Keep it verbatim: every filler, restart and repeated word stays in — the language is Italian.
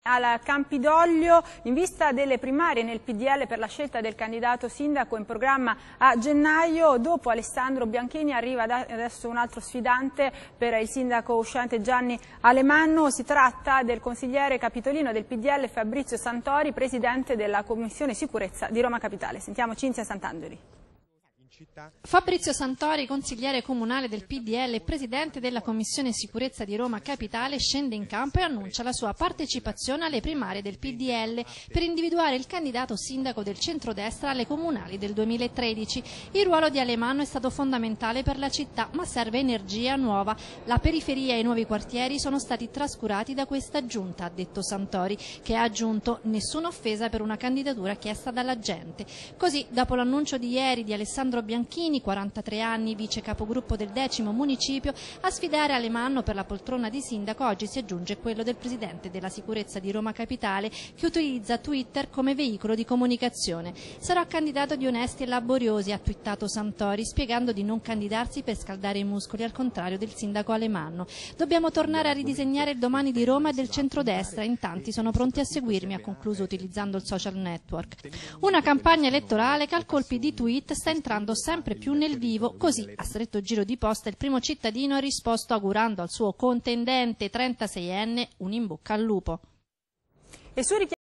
Al Campidoglio, in vista delle primarie nel P D L per la scelta del candidato sindaco in programma a gennaio, dopo Alessandro Bianchini arriva adesso un altro sfidante per il sindaco uscente Gianni Alemanno. Si tratta del consigliere capitolino del P D L Fabrizio Santori, presidente della Commissione Sicurezza di Roma Capitale. Sentiamo Cinzia Sant'Angeli. Fabrizio Santori, consigliere comunale del P D L e presidente della Commissione Sicurezza di Roma Capitale, scende in campo e annuncia la sua partecipazione alle primarie del P D L per individuare il candidato sindaco del centrodestra alle comunali del duemilatredici. Il ruolo di Alemanno è stato fondamentale per la città, ma serve energia nuova. La periferia e i nuovi quartieri sono stati trascurati da questa giunta, ha detto Santori, che ha aggiunto nessuna offesa per una candidatura chiesta dalla gente. Così, dopo l'annuncio di ieri di Alessandro Bianchini, quarantatré anni, vice capogruppo del decimo municipio, a sfidare Alemanno per la poltrona di sindaco oggi si aggiunge quello del presidente della sicurezza di Roma Capitale, che utilizza Twitter come veicolo di comunicazione. Sarò candidato di onesti e laboriosi, ha twittato Santori, spiegando di non candidarsi per scaldare i muscoli, al contrario del sindaco Alemanno. Dobbiamo tornare a ridisegnare il domani di Roma e del centrodestra, in tanti sono pronti a seguirmi, ha concluso utilizzando il social network. Una campagna elettorale che al colpi di tweet sta entrando sempre più nel vivo, così a stretto giro di posta il primo cittadino ha risposto augurando al suo contendente trentaseienne un in bocca al lupo. E su richiamo